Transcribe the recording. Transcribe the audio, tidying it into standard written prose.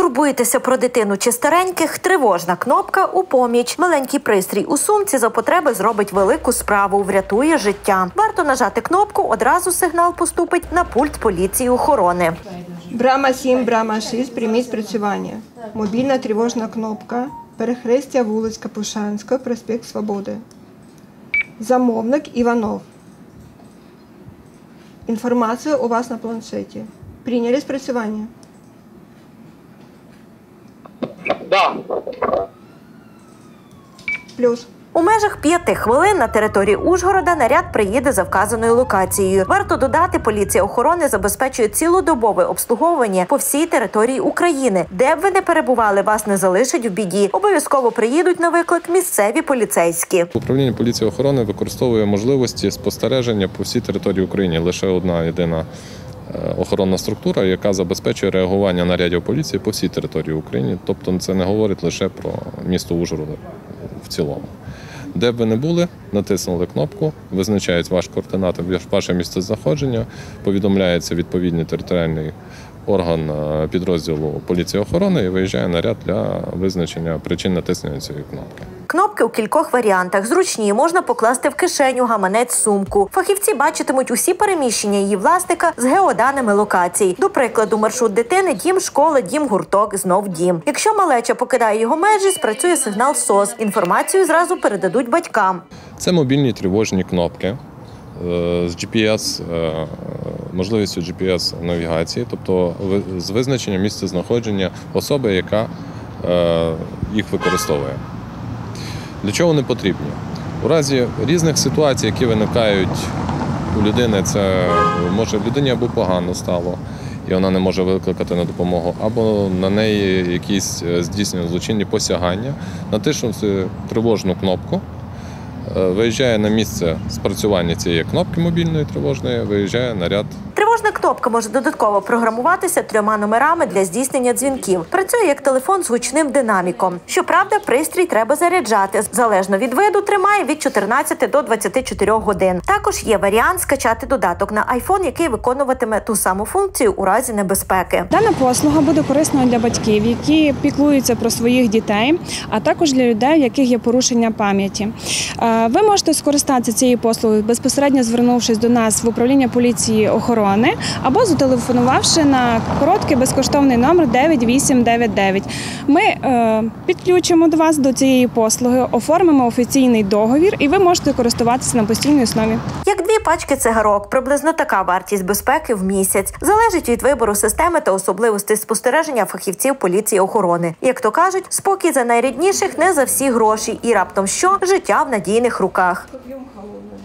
Турбуєтеся про дитину чи стареньких? Тривожна кнопка у поміч. Маленький пристрій у сумці за потреби зробить велику справу, врятує життя. Варто нажати кнопку, одразу сигнал поступить на пульт поліції охорони. Брама 7, брама 6, прийміть спрацювання. Мобільна тривожна кнопка. Перехрестя вулиць Капушанської, проспект Свободи. Замовник Іванов. Інформація у вас на планшеті. Прийняли спрацювання? Да. Плюс. У межах 5 хвилин на території Ужгорода наряд приїде за вказаною локацією. Варто додати, поліція охорони забезпечує цілодобове обслуговування по всій території України. Де б ви не перебували, вас не залишать в біді. Обов'язково приїдуть на виклик місцеві поліцейські. Управління поліції охорони використовує можливості спостереження по всій території України. Лише одна єдина охоронна структура, яка забезпечує реагування нарядів поліції по всій території України. Тобто це не говорить лише про місто Ужгород в цілому. Де б ви не були, натиснули кнопку, визначають ваші координати, ваше місцезнаходження, повідомляється відповідний територіальний орган підрозділу поліції охорони і виїжджає наряд для визначення причин натиснення цієї кнопки. Кнопки у кількох варіантах. Зручні, можна покласти в кишеню, гаманець, сумку. Фахівці бачитимуть усі переміщення її власника з геоданими локацій. До прикладу, маршрут дитини – дім, школа, дім, гурток, знов дім. Якщо малеча покидає його межі, спрацює сигнал СОС. Інформацію зразу передадуть батькам. Це мобільні тривожні кнопки з GPS, можливістю GPS-навігації, тобто з визначенням місцезнаходження особи, яка їх використовує. Для чого вони потрібні? У разі різних ситуацій, які виникають у людини, це може людині або погано стало, і вона не може викликати на допомогу, або на неї якісь здійснені злочинні посягання, натиснувши тривожну кнопку, виїжджає на місце спрацювання цієї кнопки мобільної тривожної, виїжджає наряд. Тривожна кнопка може додатково програмуватися 3 номерами для здійснення дзвінків. Працює як телефон з гучним динаміком. Щоправда, пристрій треба заряджати. Залежно від виду, тримає від 14 до 24 годин. Також є варіант скачати додаток на iPhone, який виконуватиме ту саму функцію у разі небезпеки. Дана послуга буде корисною для батьків, які піклуються про своїх дітей, а також для людей, в яких є порушення пам'яті. Ви можете скористатися цією послугою, безпосередньо звернувшись до нас в управління поліції охорони або зателефонувавши на короткий безкоштовний номер 9899. Ми підключимо до вас до цієї послуги, оформимо офіційний договір і ви можете користуватися на постійній основі. Як 2 пачки цигарок, приблизно така вартість безпеки в місяць. Залежить від вибору системи та особливостей спостереження фахівців поліції охорони. Як то кажуть, спокій за найрідніших не за всі гроші і раптом що – життя в надійних руках.